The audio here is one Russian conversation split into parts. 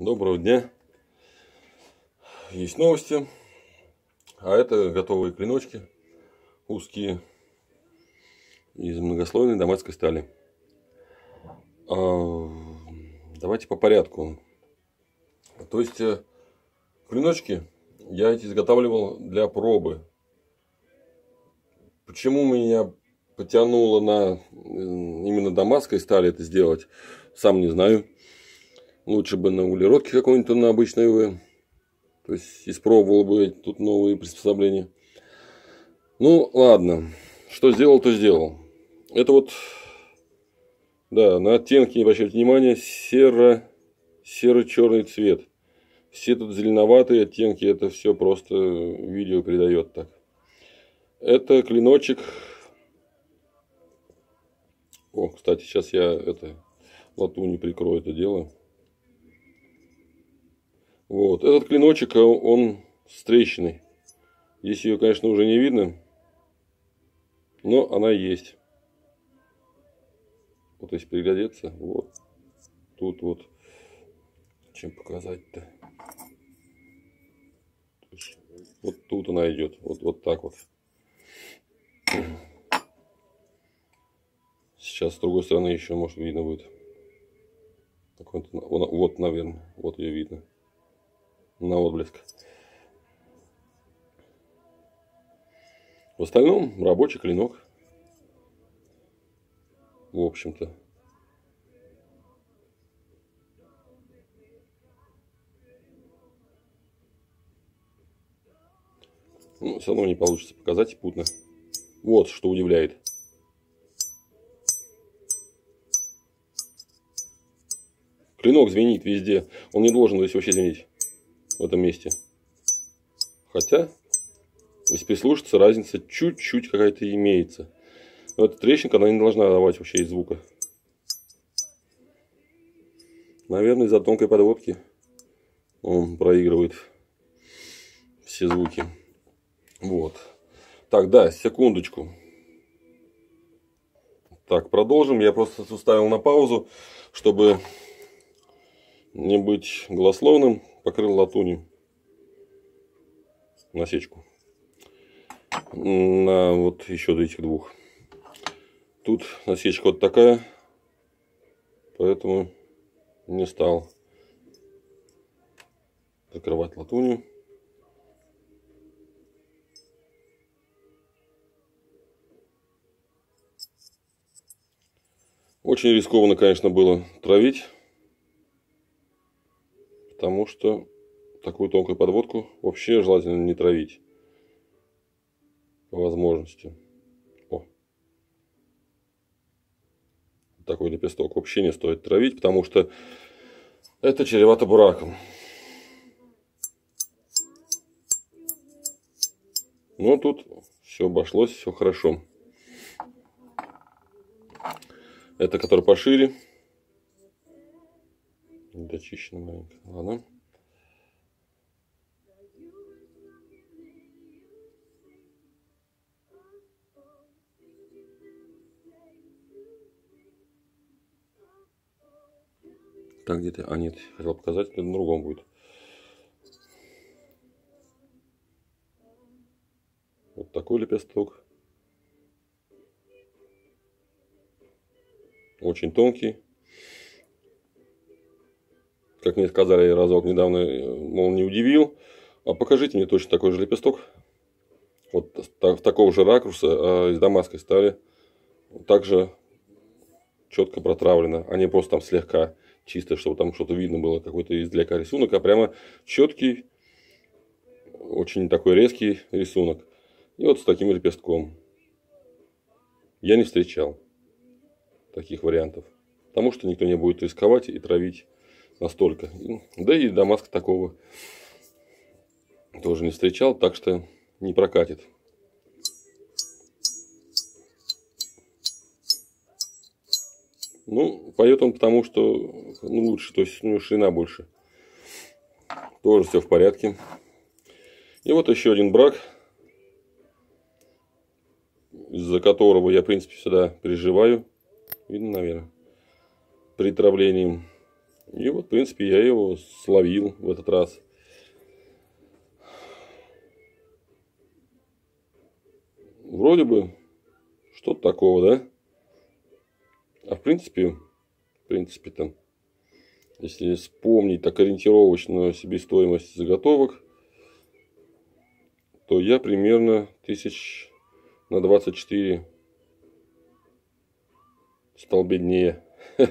Доброго дня. Есть новости. А это готовые клиночки. Узкие. Из многослойной дамасской стали. Давайте по порядку. То есть клиночки я эти изготавливал для пробы. Почему меня потянуло на именно дамасской стали это сделать, сам не знаю. Лучше бы на углеродке какой-нибудь, на обычной ИВ. То есть испробовал бы тут новые приспособления. Ну ладно, что сделал, то сделал. Это вот, да, на оттенки не обращайте внимания, серо-черный цвет. Все тут зеленоватые оттенки, это все просто видео передает так. Это клиночек. О, кстати, сейчас я латунью прикрою это дело. Вот, этот клиночек, он с трещиной. Здесь ее, конечно, уже не видно, но она есть. Вот если приглядеться, вот тут вот, чем показать-то. Вот тут она идет, вот так вот. Сейчас с другой стороны еще, может, видно будет. Вот, наверное, вот ее видно. На отблеск. В остальном рабочий клинок. В общем-то. Ну, все равно не получится показать путно. Вот что удивляет. Клинок звенит везде. Он не должен здесь вообще звенеть. В этом месте. Хотя, если прислушаться, разница чуть-чуть какая-то имеется. Но эта трещинка, она не должна давать вообще из звука. Наверное, из-за тонкой подводки он проигрывает все звуки. Вот. Так, да, секундочку. Так, продолжим. Я просто ставил на паузу, чтобы не быть голословным. Покрыл латунью насечку. На вот еще до этих двух. Тут насечка вот такая. Поэтому не стал закрывать латунью. Очень рискованно, конечно, было травить. Потому что такую тонкую подводку вообще желательно не травить. По возможности. О. Такой лепесток вообще не стоит травить, потому что это чревато бураком. Но тут все обошлось, все хорошо. Это который пошире. Дочищено маленько. Ладно. Так, где-то... А, нет, хотел показать, это на другом будет. Вот такой лепесток. Очень тонкий. Как мне сказали разок недавно, мол, не удивил. А покажите мне точно такой же лепесток. Вот такого же ракурса, из дамасской стали. Также четко протравлено. А не просто там слегка чисто, чтобы там что-то видно было. Какой-то издалека рисунок. А прямо четкий, очень такой резкий рисунок. И вот с таким лепестком. Я не встречал таких вариантов. Потому что никто не будет рисковать и травить настолько. Да и дамаск такого тоже не встречал, так что не прокатит. Ну, поет он потому, что лучше, то есть у него ширина больше. Тоже все в порядке. И вот еще один брак, из-за которого я, в принципе, всегда переживаю. Видно, наверное. При травлении. И вот, в принципе, я его словил в этот раз. Вроде бы что-то такого, да? А в принципе там, если вспомнить так ориентировочную себестоимость заготовок, то я примерно 1000 на 24 стал беднее.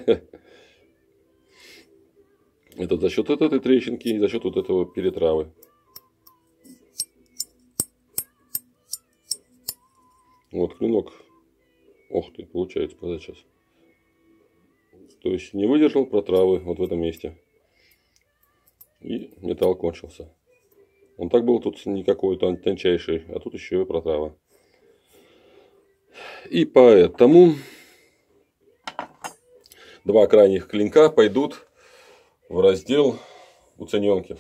Это за счет этой трещинки и за счет вот этого перетравы. Вот клинок. Ох ты, получается, подать сейчас. То есть не выдержал протравы вот в этом месте. И металл кончился. Он так был тут не какой-то тончайший, а тут еще и протрава. И поэтому два крайних клинка пойдут в раздел уцененки.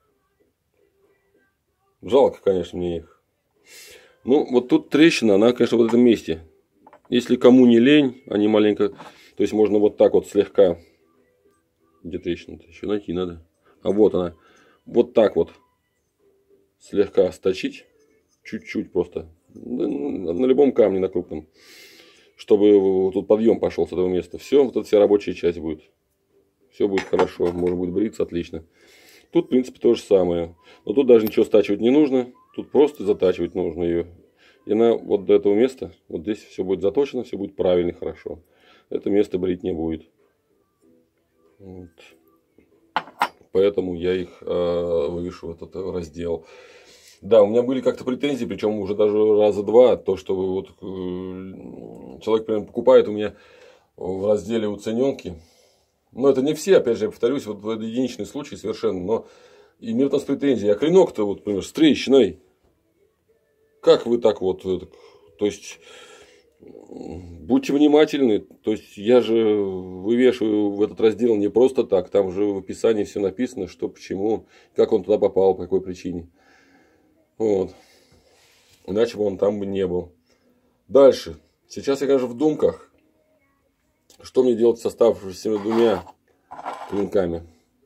Жалко, конечно, мне их. Ну, вот тут трещина, она, конечно, в этом месте. Если кому не лень, они маленько... То есть, можно вот так вот слегка... Где трещина-то? Еще найти надо. А вот она. Вот так вот. Слегка сточить. Чуть-чуть просто. На любом камне, на крупном. Чтобы тут подъем пошел с этого места. Все, вот эта вся рабочая часть будет. Все будет хорошо. Можно будет бриться отлично. Тут, в принципе, то же самое. Но тут даже ничего стачивать не нужно. Тут просто затачивать нужно ее. И она вот до этого места, вот здесь все будет заточено, все будет правильно, хорошо. Это место брить не будет. Вот. Поэтому я их вывешу в этот раздел. Да, у меня были как-то претензии, причем уже даже раза два. То, что вот, человек прям покупает у меня в разделе уцененки. Но это не все, опять же, я повторюсь, вот это единичный случай совершенно. Но имеют у нас претензии. А клинок-то, вот, например, с трещиной. Как вы так вот... То есть, будьте внимательны. То есть, я же вывешиваю в этот раздел не просто так. Там же в описании все написано, что, почему, как он туда попал, по какой причине. Вот. Иначе бы он там бы не был. Дальше. Сейчас я, конечно, в думках. Что мне делать с оставшимися двумя клинками?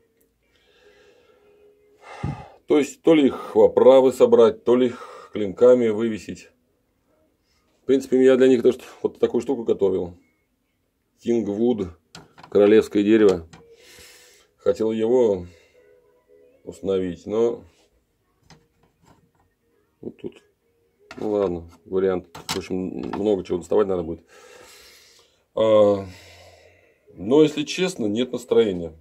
То есть, то ли их в оправы собрать, то ли их клинками вывесить. В принципе, я для них даже вот такую штуку готовил. Кингвуд, королевское дерево. Хотел его установить, но вот тут, ну ладно, вариант. В общем, много чего доставать надо будет. Но, если честно, нет настроения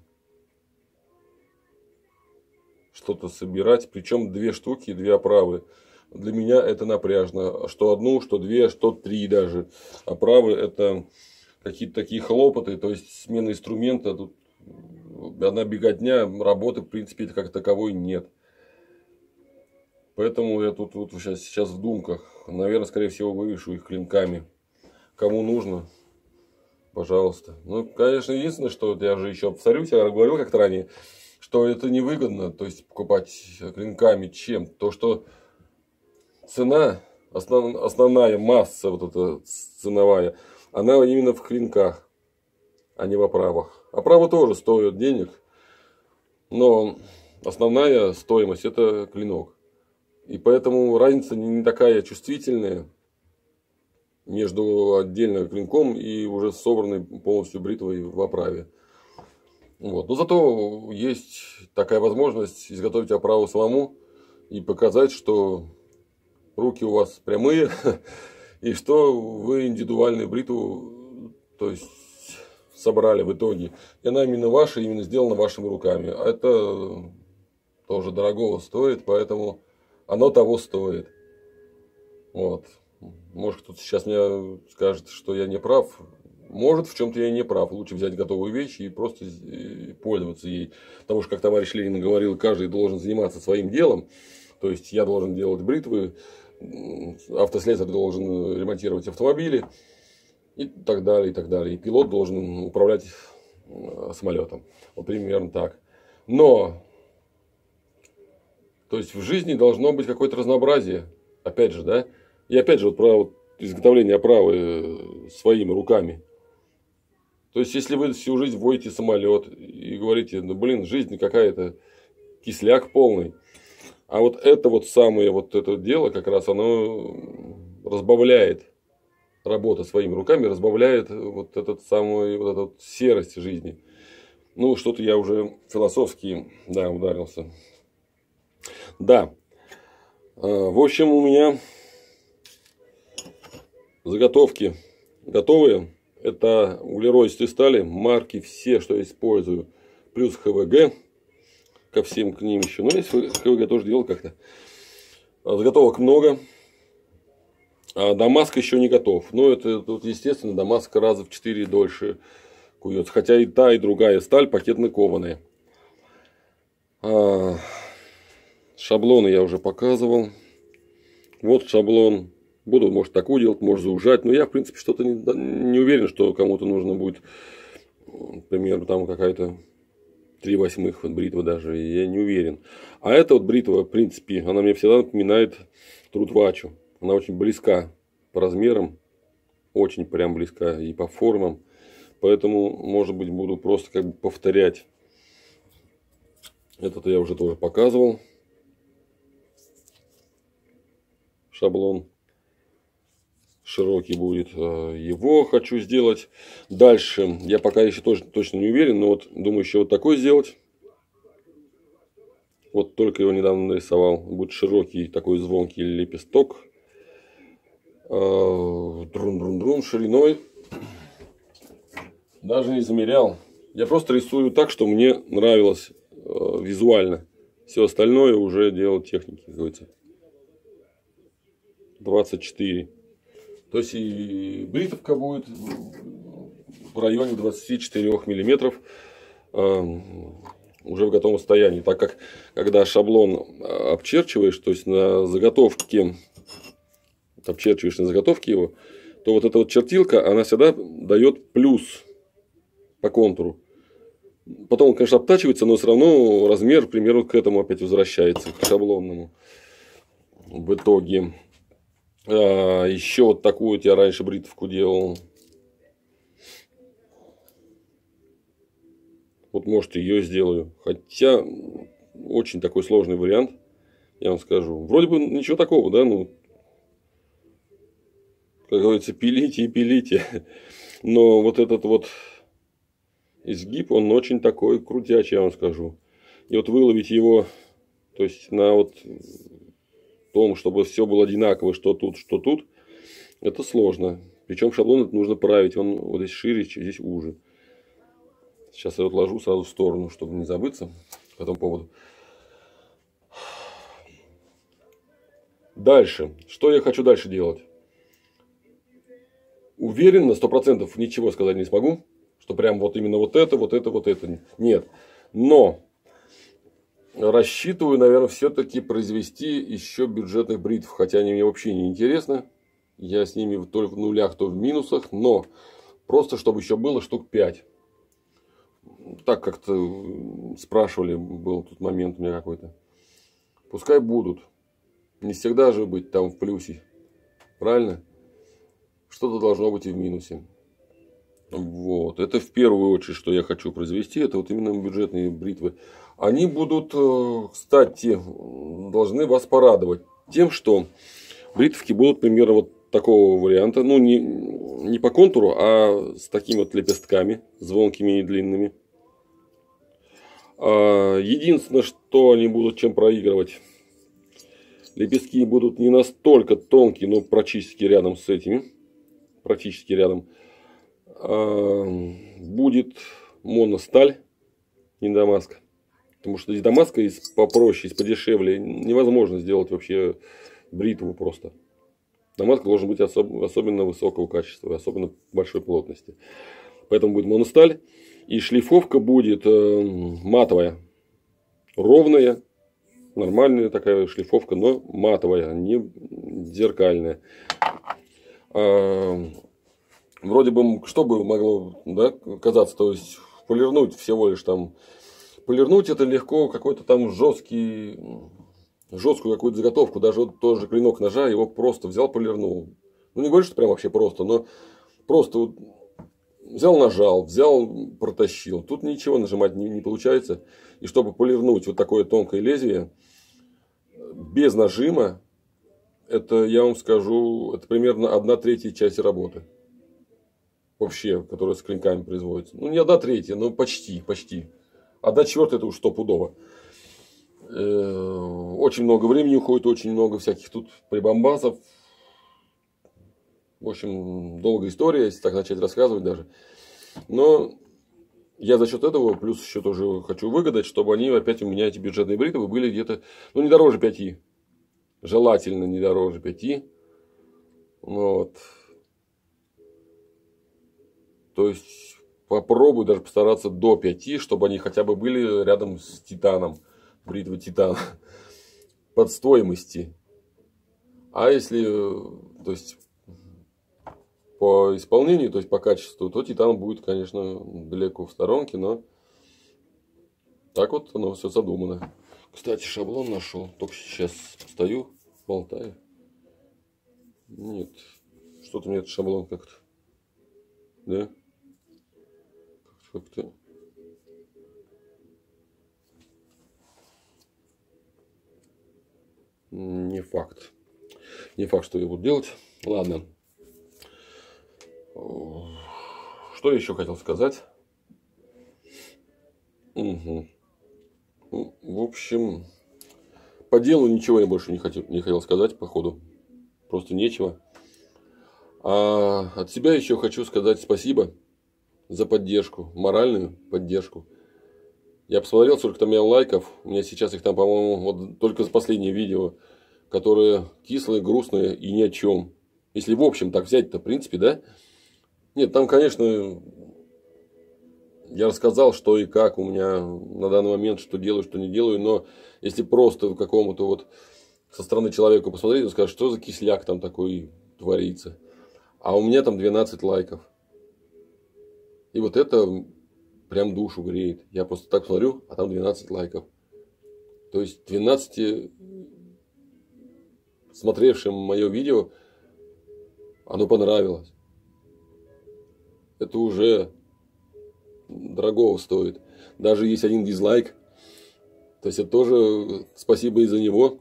что-то собирать. Причем две штуки, две оправы. Для меня это напряжно. Что одну, что две, что три даже. Оправы это какие-то такие хлопоты. То есть смена инструмента. Тут одна беготня, работы в принципе как таковой нет. Поэтому я тут вот сейчас в думках. Наверное, скорее всего, вывешу их клинками. Кому нужно, пожалуйста. Ну, конечно, единственное, что я же еще повторюсь, я говорил как-то ранее, что это невыгодно, то есть покупать клинками чем? То, что цена, основная масса вот эта ценовая, она именно в клинках, а не в оправах. Оправы тоже стоят денег, но основная стоимость это клинок. И поэтому разница не такая чувствительная между отдельно клинком и уже собранной полностью бритвой в оправе. Вот. Но зато есть такая возможность изготовить оправу самому и показать, что руки у вас прямые и что вы индивидуальную бритву, то есть, собрали в итоге. И она именно ваша, именно сделана вашими руками. А это тоже дорогого стоит, поэтому оно того стоит. Вот. Может, кто-то сейчас мне скажет, что я не прав. Может, в чем-то я и не прав. Лучше взять готовую вещь и просто пользоваться ей. Потому что, как товарищ Ленин говорил, каждый должен заниматься своим делом. То есть, я должен делать бритвы, автослесарь должен ремонтировать автомобили и так далее, и так далее. И пилот должен управлять самолетом. Вот примерно так. Но, то есть, в жизни должно быть какое-то разнообразие. Опять же, да? И опять же, вот про изготовление оправы своими руками. То есть, если вы всю жизнь водите самолет и говорите, ну блин, жизнь какая-то, кисляк полный. А вот это вот самое вот это дело, как раз оно разбавляет, работа своими руками разбавляет вот этот самый, вот эту вот серость жизни. Ну, что-то я уже философски, да, ударился. Да. В общем, у меня заготовки готовые. Это углеродистые стали, марки все, что я использую. Плюс ХВГ. Ко всем к ним еще. Но есть ХВГ тоже делал как-то. Заготовок много. А Дамаск еще не готов. Но это тут, естественно, Дамаск раза в 4 дольше куется. Хотя и та, и другая сталь пакетно-кованая. Шаблоны я уже показывал. Вот шаблон. Буду, может, такую делать, может, заужать. Но я, в принципе, что-то не уверен, что кому-то нужно будет, например, там какая-то 3/8 бритва даже. Я не уверен. А эта вот бритва, в принципе, она мне всегда напоминает Трутвачу. Она очень близка по размерам. Очень прям близка и по формам. Поэтому, может быть, буду просто как бы повторять. Этот я уже тоже показывал. Шаблон широкий будет. Его хочу сделать. Дальше. Я пока еще точно не уверен. Но вот думаю еще вот такой сделать. Вот только его недавно нарисовал. Будет широкий такой звонкий лепесток. Друн-друн-друн шириной. Даже не замерял. Я просто рисую так, что мне нравилось визуально. Все остальное уже дело техники, как говорится. 24. То есть и бритовка будет в районе 24 миллиметров уже в готовом состоянии. Так как когда шаблон обчерчиваешь, то есть на заготовке, обчерчиваешь на заготовке его, то вот эта вот чертилка, она всегда дает плюс по контуру. Потом он, конечно, обтачивается, но все равно размер примерно к этому опять возвращается, к шаблонному. В итоге. Еще вот такую вот я раньше бритвку делал. Вот, может, ее сделаю. Хотя, очень такой сложный вариант, я вам скажу. Вроде бы ничего такого, да, ну, как говорится, пилите и пилите. Но вот этот вот изгиб, он очень такой крутячий, я вам скажу. И вот выловить его, то есть на вот том, чтобы все было одинаково, что тут, это сложно. Причем шаблон это нужно править, он вот здесь шире, здесь уже. Сейчас я отложу сразу в сторону, чтобы не забыться по этому поводу. Дальше. Что я хочу дальше делать? Уверен на 100% ничего сказать не смогу, что прям вот именно вот это. Нет. Но рассчитываю, наверное, все-таки произвести еще бюджетных бритв. Хотя они мне вообще не интересны. Я с ними то в нулях, то в минусах. Но просто, чтобы еще было штук 5. Так как-то спрашивали, был тут момент у меня какой-то. Пускай будут. Не всегда же быть там в плюсе. Правильно? Что-то должно быть и в минусе. Вот. Это в первую очередь, что я хочу произвести. Это вот именно бюджетные бритвы. Они будут, кстати, должны вас порадовать тем, что бритвки будут примерно вот такого варианта. Ну, не по контуру, а с такими вот лепестками, звонкими и длинными. Единственное, что они будут чем проигрывать. Лепестки будут не настолько тонкие, но практически рядом с этими. Практически рядом. Будет моносталь, не Дамаск. Потому что из Дамаска, из попроще, из подешевле, невозможно сделать вообще бритву просто. Дамаск должен быть особенно высокого качества, особенно большой плотности. Поэтому будет моносталь. И шлифовка будет матовая. Ровная. Нормальная такая шлифовка, но матовая, не зеркальная. Вроде бы, что бы могло, да, казаться, то есть полирнуть всего лишь там. Полирнуть это легко, какой-то там жесткую какую-то заготовку, даже вот тот же клинок ножа, его просто взял, полирнул. Ну не говорю, что прям вообще просто, но просто вот взял, нажал, взял, протащил. Тут ничего нажимать не получается. И чтобы полирнуть вот такое тонкое лезвие, без нажима, это, я вам скажу, это примерно 1/3 части работы. Вообще, которая с клинками производится. Ну, не 1/3, но почти. 1/4 это уж стопудово. Очень много времени уходит, очень много всяких тут прибамбасов. В общем, долгая история, если так начать рассказывать даже. Но я за счет этого, плюс еще тоже хочу выгадать, чтобы они опять у меня, эти бюджетные бритвы, были где-то, ну, не дороже 5. Желательно не дороже 5. Вот. То есть попробую даже постараться до 5, чтобы они хотя бы были рядом с титаном. Бритвы титан. Под стоимости. А если, то есть, по исполнению, то есть по качеству, то титан будет, конечно, далеко в сторонке, но так вот оно все задумано. Кстати, шаблон нашел. Только сейчас стою, болтаю. Нет, что-то мне этот шаблон как-то. Да? Как-то. Не факт. Не факт, что я буду делать. Ладно. Что еще хотел сказать? Угу. В общем, по делу ничего я больше не хотел сказать, походу. Просто нечего. А от себя еще хочу сказать спасибо за поддержку, моральную поддержку. Я посмотрел, сколько там у меня лайков. У меня сейчас их там, по-моему, вот только за последнее видео, которое кислое, грустное и ни о чем. Если в общем так взять-то, в принципе, да? Нет, там, конечно, я рассказал, что и как у меня на данный момент, что делаю, что не делаю. Но если просто какому-то вот со стороны человека посмотреть, он скажет, что за кисляк там такой творится. А у меня там 12 лайков. И вот это прям душу греет. Я просто так смотрю, а там 12 лайков. То есть 12 смотревшим мое видео, оно понравилось. Это уже дорогого стоит. Даже есть один дизлайк. То есть это тоже спасибо и за него.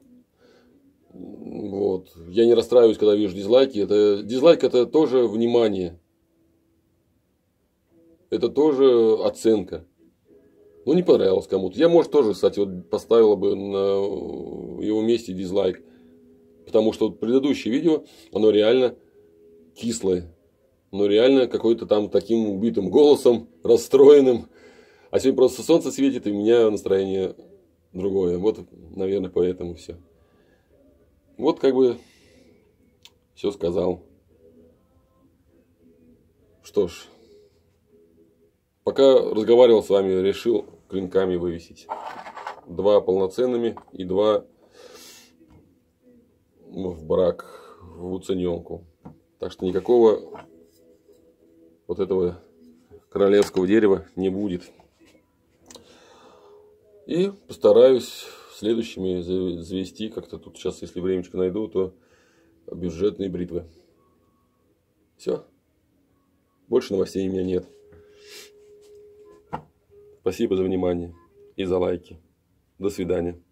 Вот. Я не расстраиваюсь, когда вижу дизлайки. Дизлайк это тоже внимание. Это тоже оценка. Ну, не понравилось кому-то. Я, может, тоже, кстати, вот поставила бы на его месте дизлайк. Потому что вот предыдущее видео, оно реально кислое. Оно реально какой-то там таким убитым голосом, расстроенным. А сегодня просто солнце светит, и у меня настроение другое. Вот, наверное, поэтому все. Вот как бы все сказал. Что ж. Пока разговаривал с вами, решил клинками вывесить. 2 полноценными и 2 в брак, в уцененку. Так что никакого вот этого королевского дерева не будет. И постараюсь следующими завести, как-то тут сейчас, если времечко найду, то бюджетные бритвы. Все. Больше новостей у меня нет. Спасибо за внимание и за лайки. До свидания.